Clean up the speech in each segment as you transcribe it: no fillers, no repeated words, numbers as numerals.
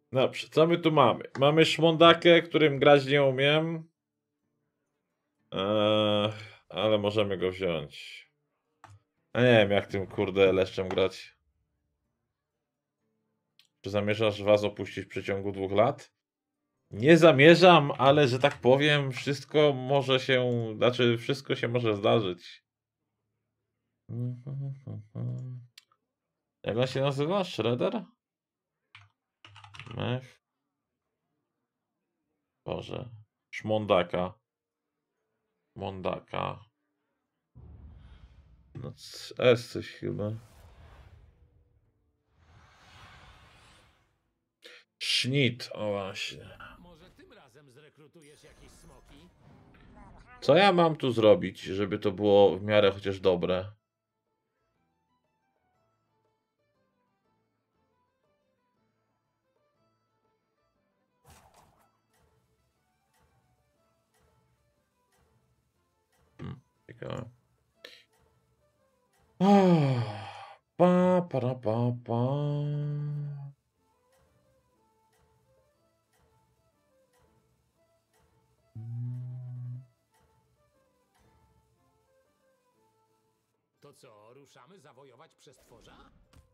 Dobrze, co my tu mamy? Mamy szmondakę, którym grać nie umiem. Ale możemy go wziąć. A nie wiem, jak tym kurde leszczem grać. Czy zamierzasz was opuścić w przeciągu 2 lat? Nie zamierzam, ale że tak powiem, wszystko może się, znaczy wszystko się może zdarzyć. Jak on się nazywa? Shredder? Mech. Boże. Szmondaka. Mondaka. No, S coś chyba. Sznit, o właśnie. Może tym razem zrekrutujesz jakieś smoki? Co ja mam tu zrobić, żeby to było w miarę chociaż dobre? Ciekawe. Pa, para, pa, pa. To co, ruszamy zawojować przestworza?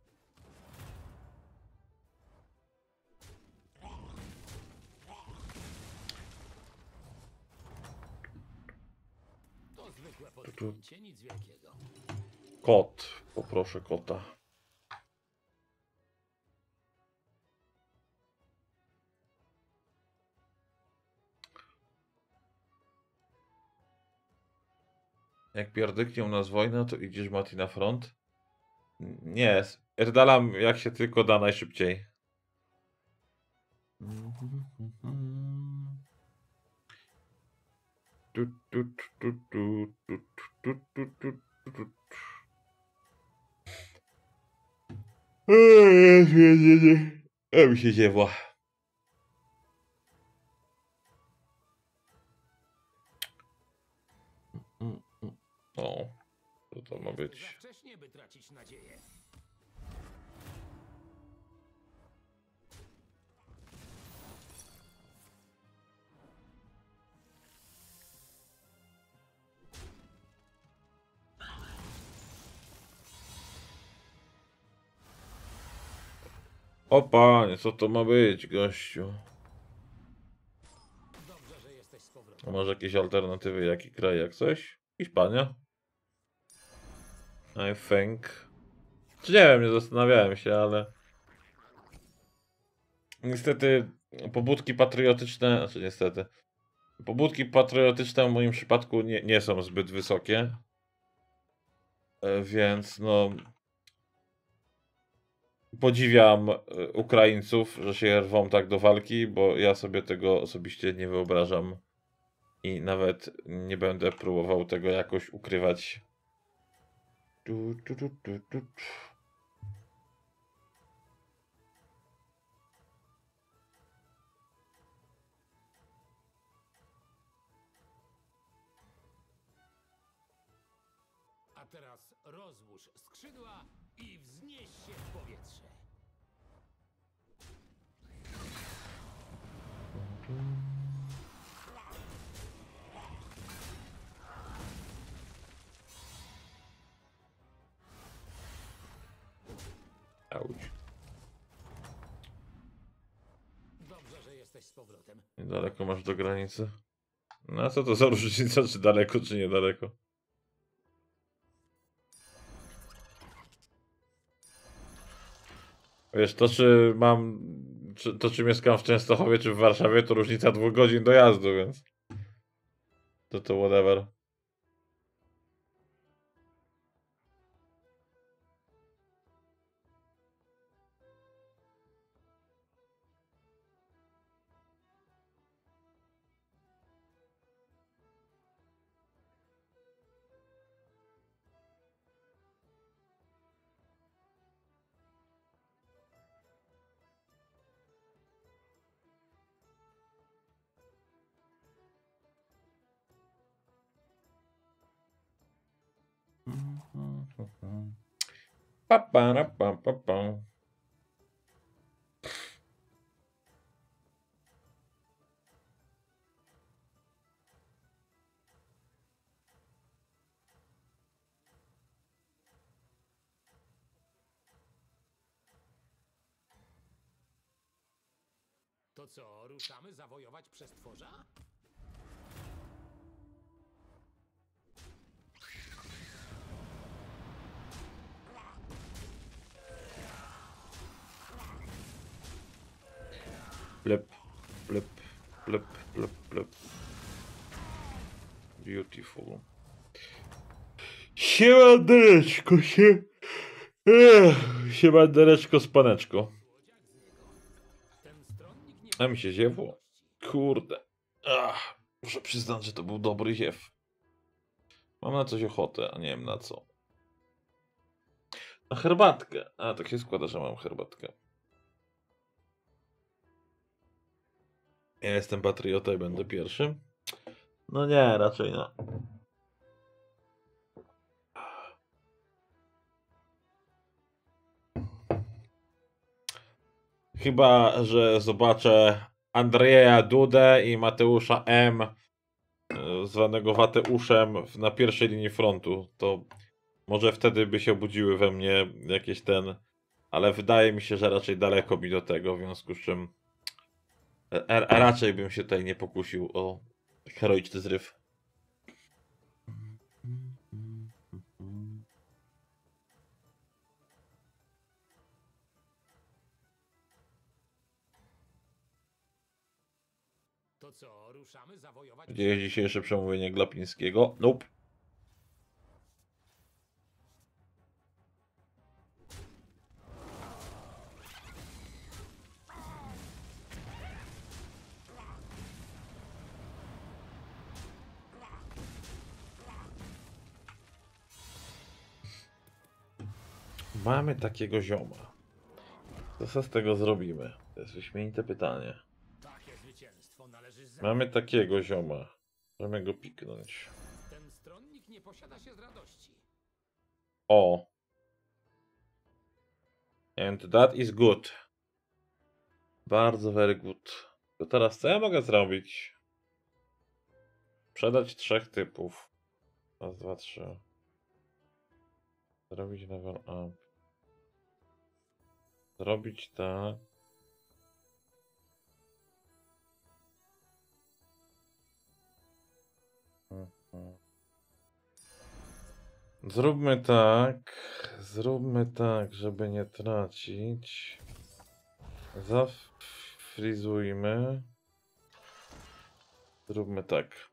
To zwykłe potknięcie, nic wielkiego. Kot. Poproszę kota. Jak pierdyknie u nas wojna, to idziesz Mati na front? Nie, pierdalam jak się tylko da najszybciej. Mi się ziewła. O, co to ma Za być? wcześnie, by tracić nadzieję. O panie, co to ma być, gościu? Dobrze, że jesteś z A powrotem. może jakieś alternatywy, jaki kraj, jak coś? Hiszpania? I think. Czy nie wiem, nie zastanawiałem się, ale... Niestety pobudki patriotyczne, znaczy niestety, pobudki patriotyczne w moim przypadku nie są zbyt wysokie. Więc no... Podziwiam Ukraińców, że się rwą tak do walki, bo ja sobie tego osobiście nie wyobrażam. I nawet nie będę próbował tego jakoś ukrywać. A teraz rozłóż skrzydła i wznieś się w powietrze. Auć. Dobrze, że jesteś z powrotem. Niedaleko masz do granicy. No a co to za różnica, czy daleko, czy niedaleko? Wiesz, to czy mam... to czy mieszkam w Częstochowie, czy w Warszawie, to różnica 2 godzin dojazdu, więc... To whatever. Pa, pa, ra, pa, pa, pa. To co, ruszamy zawojować przestworza? Plep, plep, plep, plep, plep. Beautiful. Siemandereczko się. Siemandereczko z paneczko. Ten stronnik nie A mi się ziewło. Kurde. Muszę przyznać, że to był dobry ziew. Mam na coś ochotę, a nie wiem na co. Na herbatkę. A tak się składa, że mam herbatkę. Ja jestem patriota i będę pierwszy? No nie, raczej nie. Chyba, że zobaczę Andrzeja Dudę i Mateusza M., zwanego Wateuszem, na pierwszej linii frontu. To może wtedy by się obudziły we mnie jakieś ale wydaje mi się, że raczej daleko mi do tego, w związku z czym raczej bym się tutaj nie pokusił o heroiczny zryw. To co, ruszamy zawojować Gdzie jest dzisiejsze przemówienie Glapińskiego? Nope. Mamy takiego zioma. Co z tego zrobimy? To jest wyśmienite pytanie. Takie zwycięstwo należy za... Mamy takiego zioma. Możemy go piknąć. Ten stronnik nie posiada się z radości. O. And that is good. Bardzo very good. To teraz co ja mogę zrobić? Sprzedać 3 typów. Raz, 2, 3. Zrobić level up. Zrobić tak. Zróbmy tak. Zróbmy tak, żeby nie tracić. Zafrizujmy. Zróbmy tak.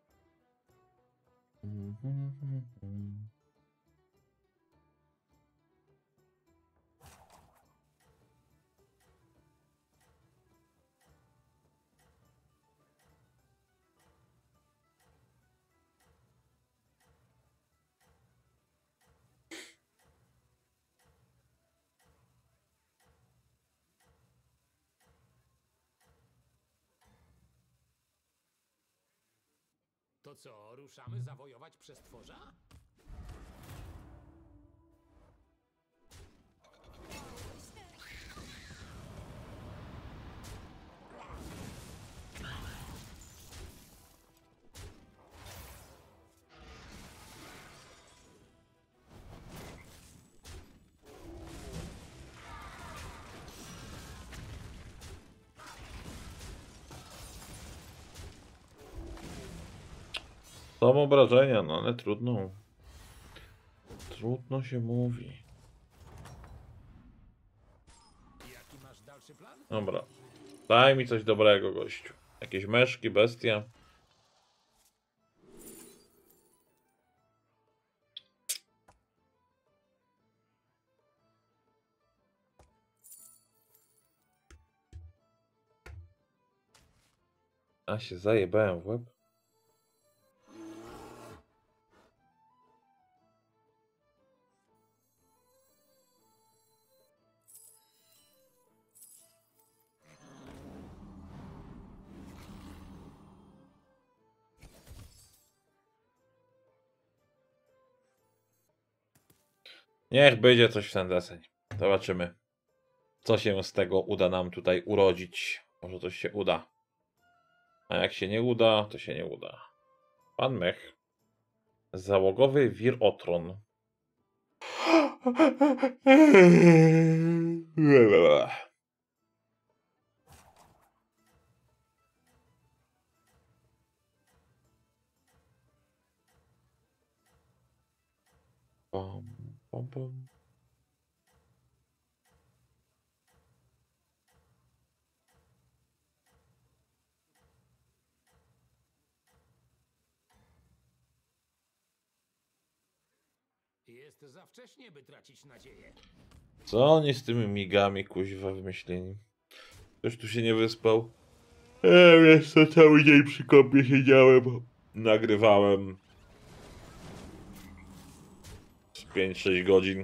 To co, ruszamy zawojować przestworza? Są obrażenia, no ale trudno. Trudno się mówi. Jaki masz dalszy plan? Dobra. Daj mi coś dobrego, gościu. Jakieś meszki, bestia. A się zajebałem w łeb. Niech będzie coś w ten deseń. Zobaczymy, co się z tego uda nam tutaj urodzić. Może coś się uda. A jak się nie uda, to się nie uda. Pan Mech. Załogowy Wirotron. pam, pam, pam. Jest za wcześnie, by tracić nadzieję. Co oni z tymi migami kuźwa wymyśleni? Ktoś tu się nie wyspał? Wiesz co, cały dzień przy kąpie siedziałem. Nagrywałem z 5-6 godzin.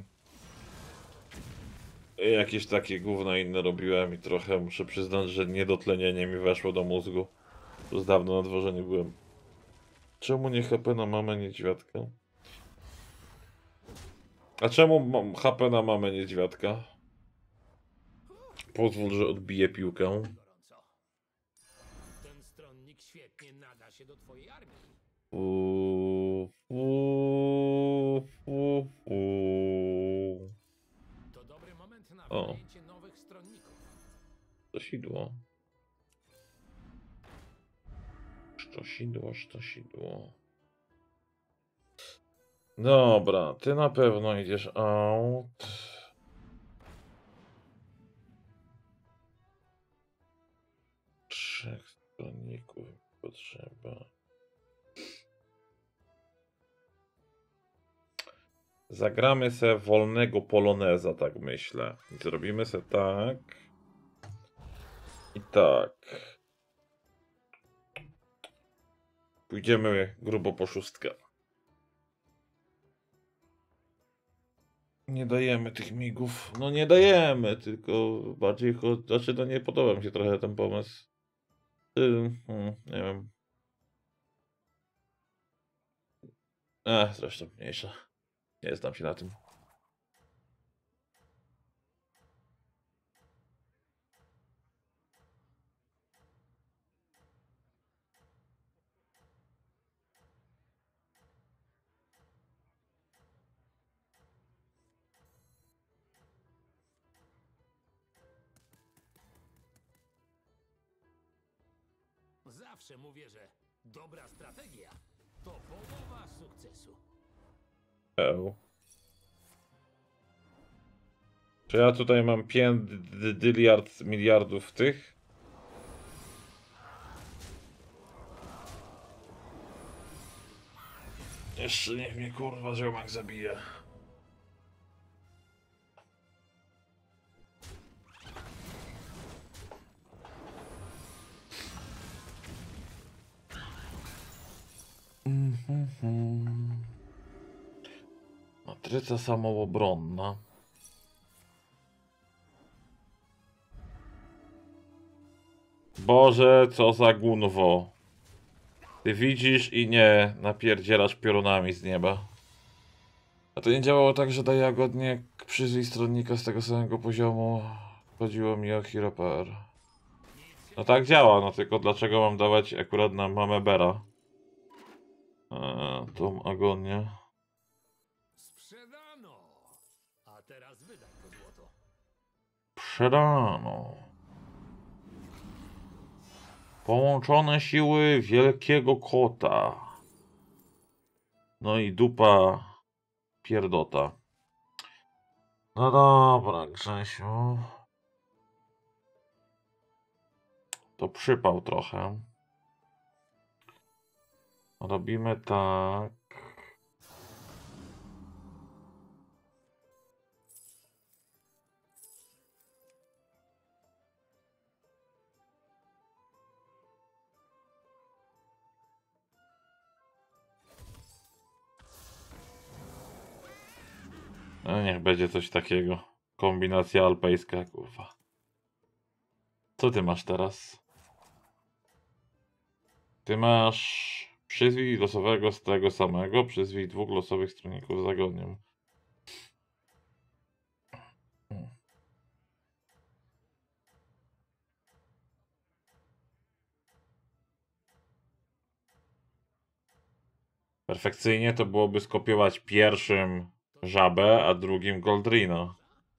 I jakieś takie gówna inne robiłem i trochę muszę przyznać, że niedotlenienie mi weszło do mózgu. Już dawno na dworze nie byłem. Czemu nie HP na mamę niedźwiadka? A czemu mam HP na mamę niedźwiadka? Pozwól, że odbiję piłkę. Gorąco. Ten stronnik świetnie nada się do twojej armii. Uuu, uuu, uuu, uuu. To dobry moment na O. wynajęcie nowych stronników. Sztosidło. Sztosidło, sztosidło. Dobra, ty na pewno idziesz out. Trzech stronników potrzeba. Zagramy se wolnego poloneza, tak myślę. I zrobimy se tak. I tak. Pójdziemy grubo po szóstkę. Nie dajemy tych migów. No nie dajemy, tylko bardziej znaczy no nie podoba mi się trochę ten pomysł. Nie wiem. Zresztą mniejsza. Nie znam się na tym. Zawsze mówię, że dobra strategia to połowa sukcesu. Czy ja tutaj mam 5 miliardów tych? Jeszcze niech mnie kurwa ziomak zabije. Matryca samoobronna. Boże, co za gunwo. Ty widzisz i nie napierdzielasz piorunami z nieba. A to nie działało tak, że daje łagodnie przyzwij stronnika z tego samego poziomu. Chodziło mi o Hero Power. No tak działa, no tylko dlaczego mam dawać akurat na mamę Bera? Tą agonię. Sprzedano! A teraz wydaj to złoto. Przedano. Połączone siły wielkiego kota. No i dupa pierdota. No dobra, Grzesiu. To przypał trochę. Robimy tak. No niech będzie coś takiego. Kombinacja alpejska, kurwa. Co ty masz teraz? Ty masz przyzwij losowego z tego samego, przyzwij 2 losowych stronników z agoniem. Perfekcyjnie to byłoby skopiować pierwszym żabę, a drugim Goldrina.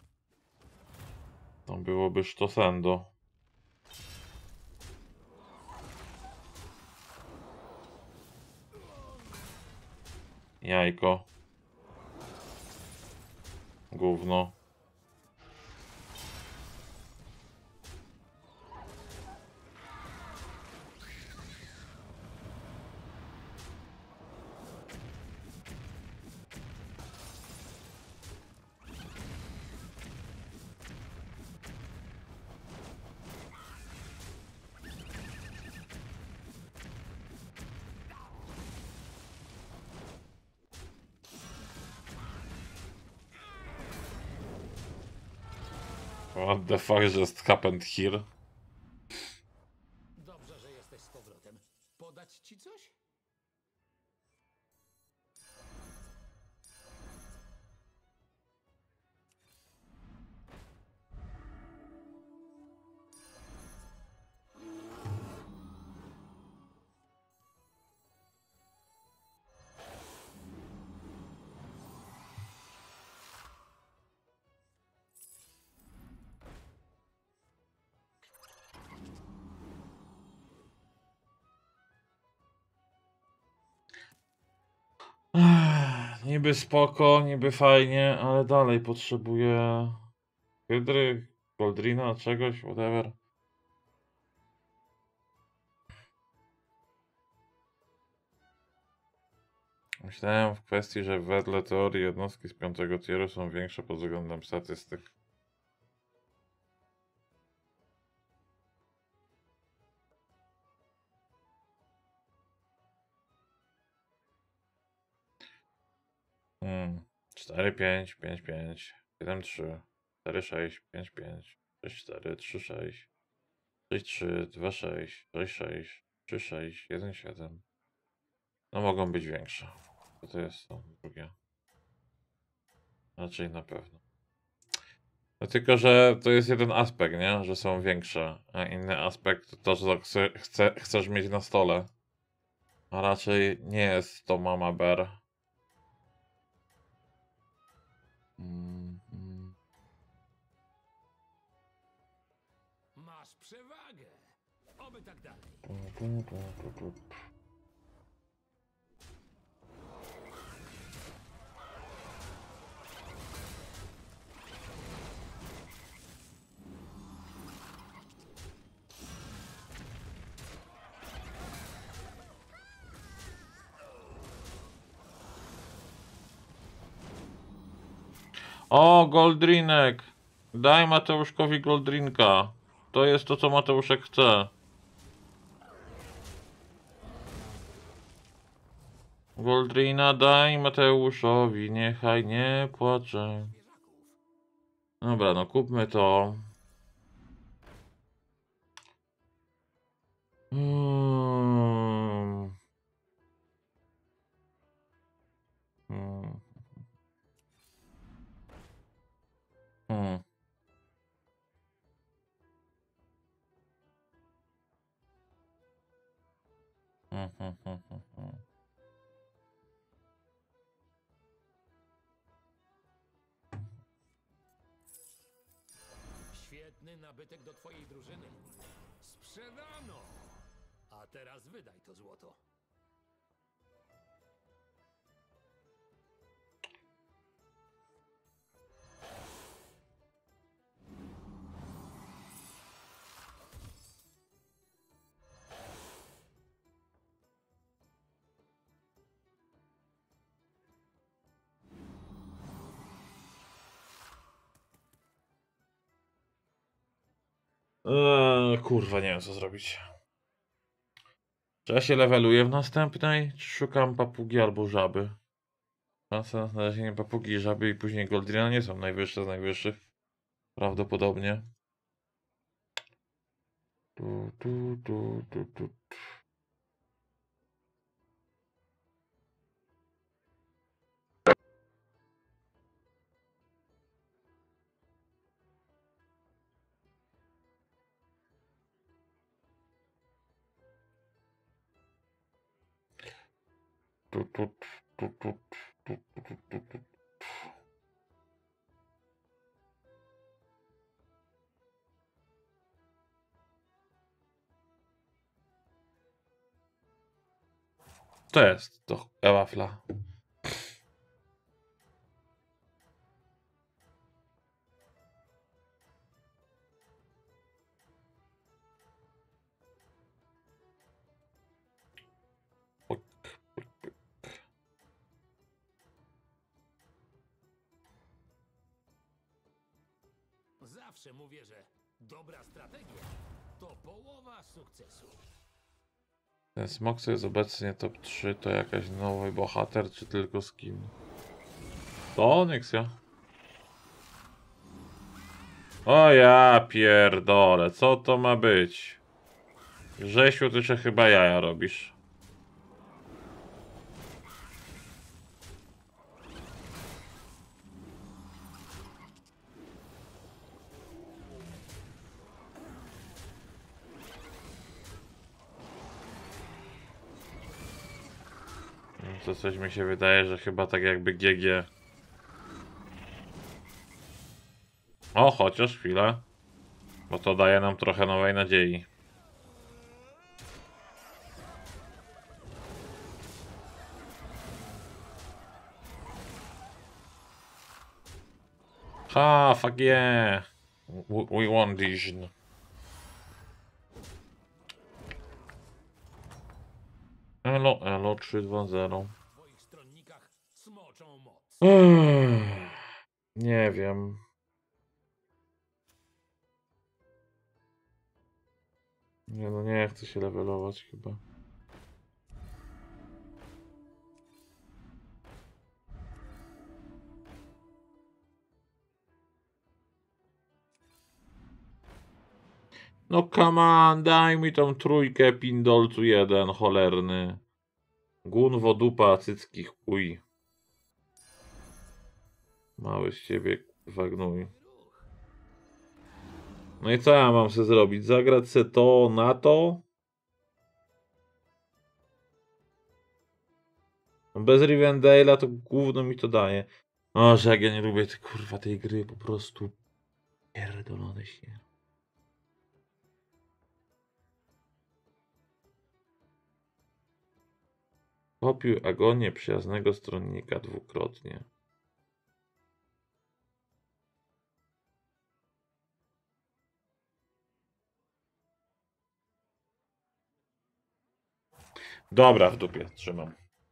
To byłoby sztosendo. Jajko. Gówno. What the fuck just happened here? Dobrze, że jesteś z powrotem. Podać ci coś? Niby spoko, niby fajnie, ale dalej potrzebuję hydry, goldrina, czegoś, whatever. Myślałem w kwestii, że wedle teorii jednostki z 5. tieru są większe pod względem statystyk. Hmm. 4, 5, 5, 5, 7, 3, 4, 6, 5, 5, 6, 4, 3, 6, 6, 3, 2, 6, 6, 6, 3, 6, 1, 7. No mogą być większe. Co to jest to drugie? Raczej na pewno. No tylko, że to jest jeden aspekt, nie? Że są większe. A inny aspekt to to, że chcesz mieć na stole. A raczej nie jest to Mama Bear. Masz przewagę. Oby tak dalej. O, Goldrinek! Daj Mateuszkowi Goldrinka. To jest to, co Mateuszek chce. Goldrina daj Mateuszowi, niechaj nie płacze. Dobra, no kupmy to. Hmm. Hmm. Hmm. Hmm, hmm, hmm, hmm, hmm. Świetny nabytek do twojej drużyny. Sprzedano! A teraz wydaj to złoto. Kurwa, nie wiem co zrobić. Czy ja się leveluję w następnej, czy szukam papugi albo żaby? Szanse na znalezienie papugi i żaby i później Goldrina nie są najwyższe z najwyższych. Prawdopodobnie. Tu, tu, tu, tu, tu. Tu, tu, tu, tu, tu, tu, tu, tu, tu. To jest to wafla. zawsze mówię, że dobra strategia to połowa sukcesu. Ten smok, co jest obecnie top 3, to jakaś nowy bohater, czy tylko skin? To Onyx, ja. O ja pierdolę, co to ma być? Grzesiu, ty się chyba jaja robisz. To coś mi się wydaje, że chyba tak jakby GG. O, chociaż chwilę. Bo to daje nam trochę nowej nadziei. Ha, fuck yeah. We won Dijon. Elo, elo, 3-2-0. W twoich stronnikach smoczą moc. Nie wiem. Nie no, nie chcę się levelować chyba. No come on, daj mi tą trójkę pindolcu jeden, cholerny. Gunwo dupa cycki chuj. Mały z ciebie kurwa gnój. No i co ja mam sobie zrobić? Zagrać se to na to? No bez Rivendale'a to gówno mi to daje. O, że jak ja nie lubię kurwa tej gry, po prostu pierdolone się. Popił agonię przyjaznego stronnika dwukrotnie. Dobra, w dupie, trzymam.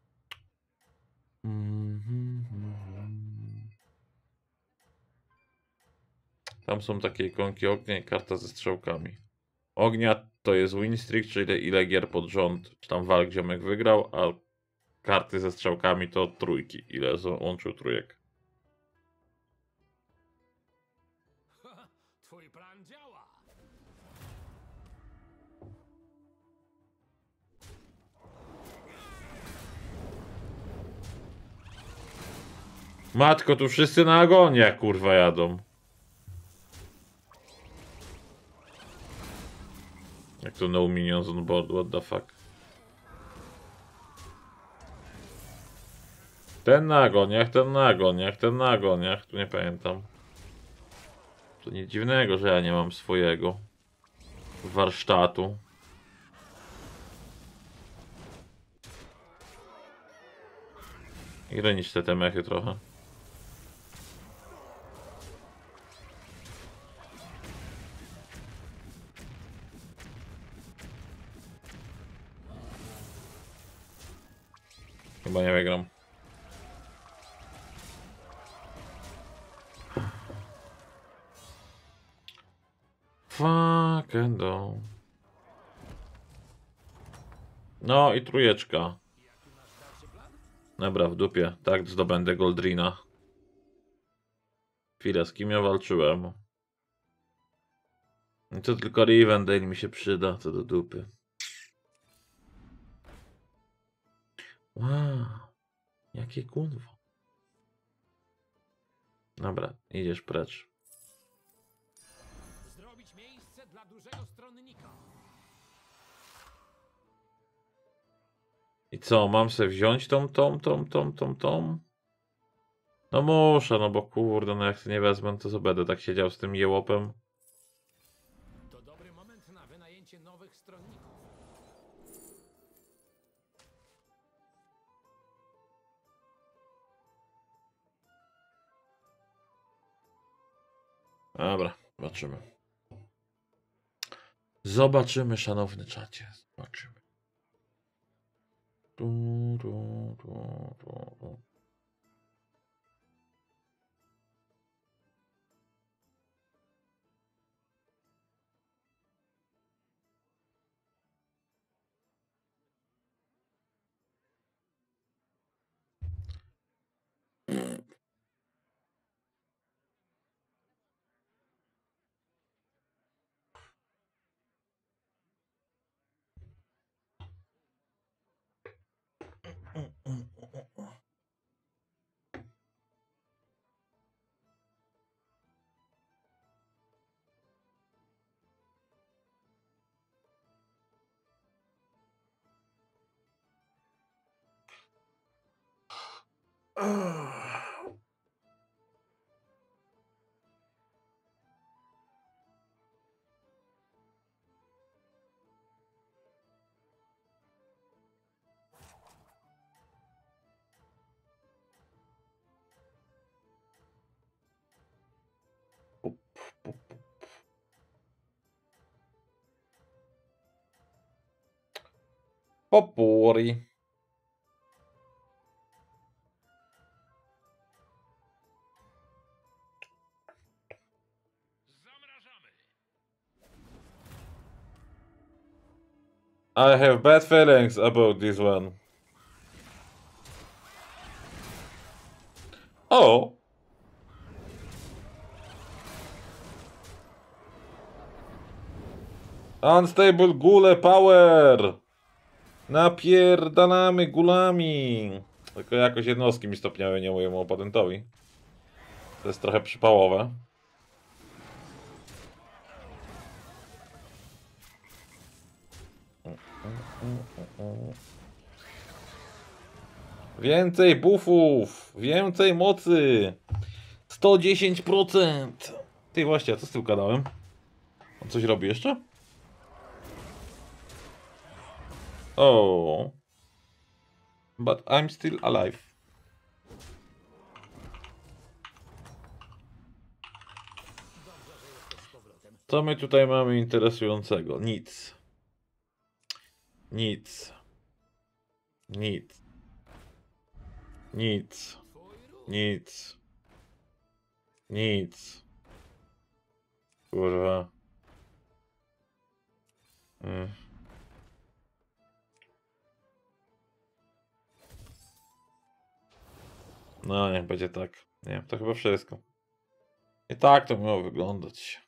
Tam są takie ikonki ognia i karta ze strzałkami. Ognia to jest win streak, czyli ile gier pod rząd, czy tam walk ziomek wygrał, a karty ze strzałkami to trójki, ile łączył trójek. Twój plan działa. Matko, tu wszyscy na agoniach kurwa jadą. Jak to no minions on board, what the fuck. Ten na agoniach, ten na agoniach, ten na agoniach, tu nie pamiętam. To nic dziwnego, że ja nie mam swojego warsztatu. Ironiczne te mechy trochę. Chyba nie wygram. Fuck and all. No i trójeczka. Dobra, w dupie. Tak zdobędę Goldrina. Chwilę, z kim ja walczyłem? I to tylko Rivendale mi się przyda, to do dupy. Wow, jakie kunwo. Dobra, idziesz precz. Zrobić miejsce dla dużego stronnika. I co, mam sobie wziąć tą? No muszę, no bo kurde, no jak to nie wezmę, to co będę tak siedział z tym jełopem? To dobry moment na wynajęcie nowych stronników. Dobra, zobaczymy. Zobaczymy, szanowny czacie. Zobaczymy. Tu. Popuri. I have bad feelings about this one. O! Unstable gule power! Napierdalamy gulami! Tylko jakoś jednostki mi stopniowe nie mojemu oponentowi. To jest trochę przypałowe. Więcej buffów! Więcej mocy! 110%! Ty właśnie, a co z tym kanałem? On coś robi jeszcze? Oh. But I'm still alive. Co my tutaj mamy interesującego? Nic. Nic. Nic. Nic. Nic. Nic. Kurwa. No, niech będzie tak. Nie, to chyba wszystko. I tak to miało wyglądać.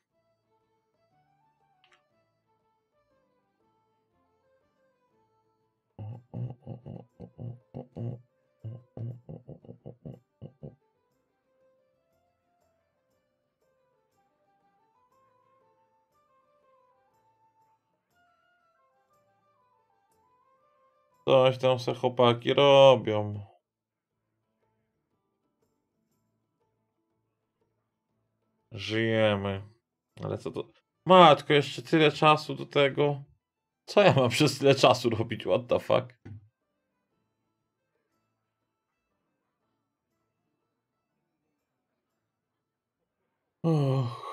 Coś tam se chłopaki robią. Żyjemy. Ale co to... Matko, jeszcze tyle czasu do tego. Co ja mam przez tyle czasu robić? What the fuck? Uff.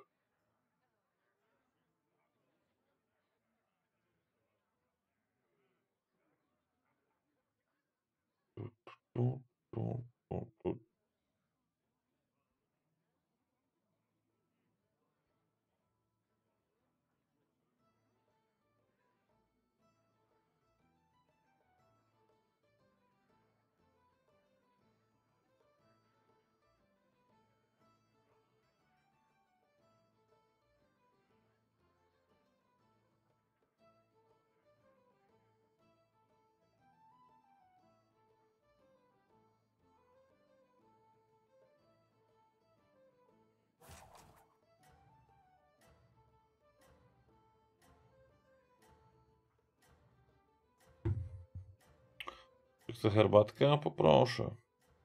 Chcę herbatkę? Poproszę.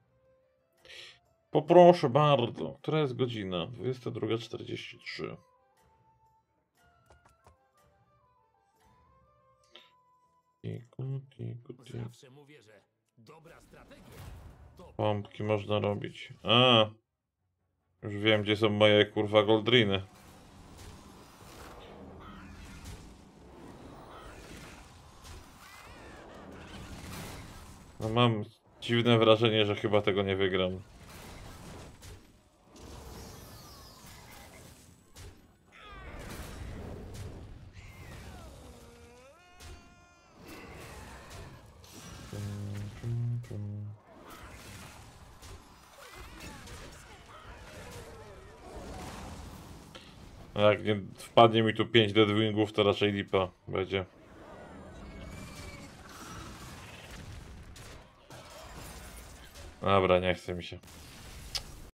Poproszę bardzo. Która jest godzina? 22:43. Zawsze mówię, że dobra strategia to Pompki można robić. A, już wiem, gdzie są moje kurwa goldriny. No mam dziwne wrażenie, że chyba tego nie wygram. Jak nie wpadnie mi tu 5 Deadwingów, to raczej lipa będzie. Dobra, nie chce mi się.